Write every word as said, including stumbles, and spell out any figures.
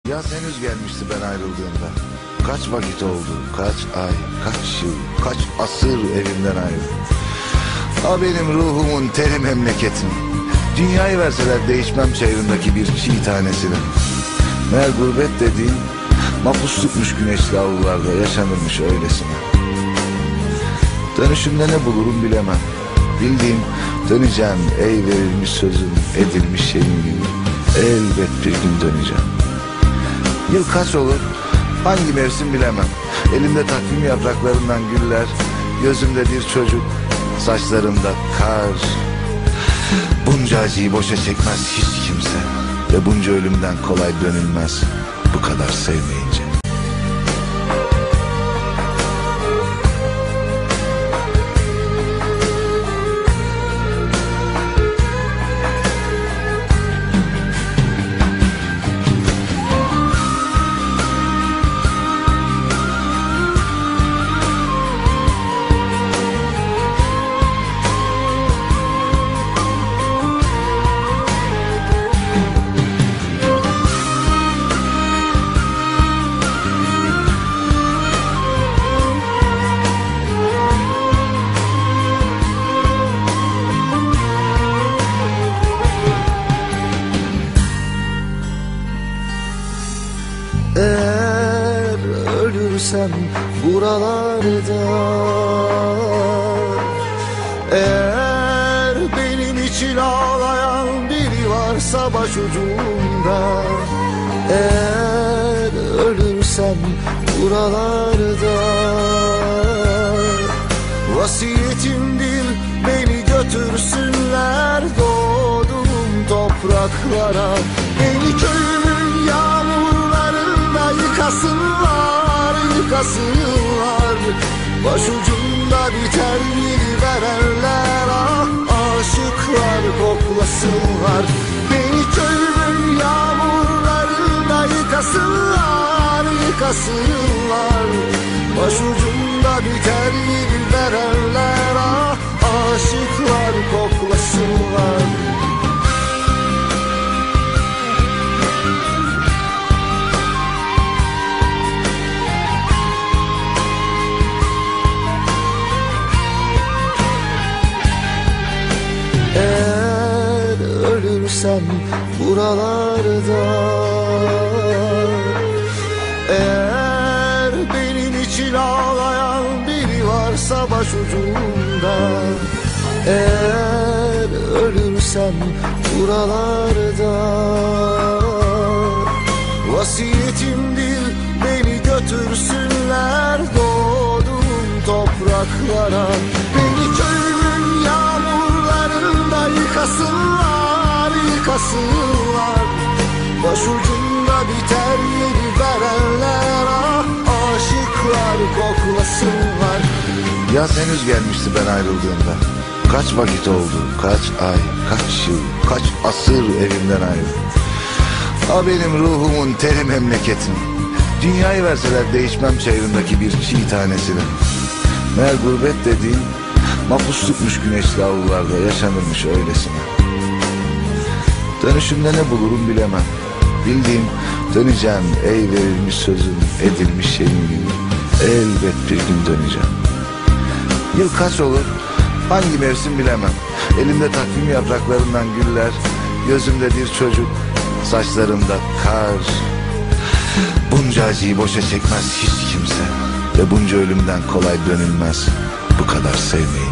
Yaz henüz gelmişti ben ayrıldığımda. Kaç vakit oldu, kaç ay, kaç yıl, kaç asır evimden ayrı. Ha benim ruhumun teri memleketim. Dünyayı verseler değişmem çayırındaki bir çiğ tanesini. Meğer gurbet dediğin mapuslukmuş güneşli avlularda yaşanırmış öylesine. Dönüşümde ne bulurum bilemem. Bildiğim döneceğim ey verilmiş sözüm, edilmiş şeyim gibi. Elbet bir gün döneceğim. Yıl kaç olur, hangi mevsim bilemem. Elimde takvim yapraklarından güller, gözümde bir çocuk, saçlarımda kar. Bunca acıyı boşa çekmez hiç kimse ve bunca ölümden kolay dönülmez bu kadar sevmeyince. Eğer ölürsem buralarda, eğer benim için ağlayan biri varsa başucumda, eğer ölürsem buralarda, vasiyetimdir beni götürsünler doğduğum topraklara. Beni köyümün yağmurlarında yıkasınlar, yıkasınlar. Başucumda biter bir verenler, ah aşıklar koklasınlar. Beni köyümün yağmurlarında yıkasınlar, yıkasınlar. Başucumda biter bir verenler, ah aşıklar koklasınlar. Eğer ölürsem buralarda, eğer benim için ağlayan biri varsa başucumda, eğer ölürsem buralarda, vasiyetimdir beni götürsünler doğduğum topraklara. Beni köyümün yağmurlarında yıkasınlar, yıkasınlar. Başucumda biter yeri verenler, ah aşıklar koklasınlar. Yaz henüz gelmişti ben ayrıldığımda. Kaç vakit oldu, kaç ay, kaç yıl, kaç asır evimden ayrı. Ha benim ruhumun teri memleketim. Dünyayı verseler değişmem çayırındaki bir çiğ tanesini. Meğer gurbet dediğin mapuslukmuş güneşli avlularda yaşanırmış öylesine. Dönüşümde ne bulurum bilemem. Bildiğim döneceğim ey verilmiş sözüm, edilmiş şeyim gibi. Elbet bir gün döneceğim. Yıl kaç olur, hangi mevsim bilemem. Elimde takvim yapraklarından güller, gözümde bir çocuk, saçlarımda kar. Bunca acıyı boşa çekmez hiç kimse ve bunca ölümden kolay dönülmez bu kadar sevmeyin.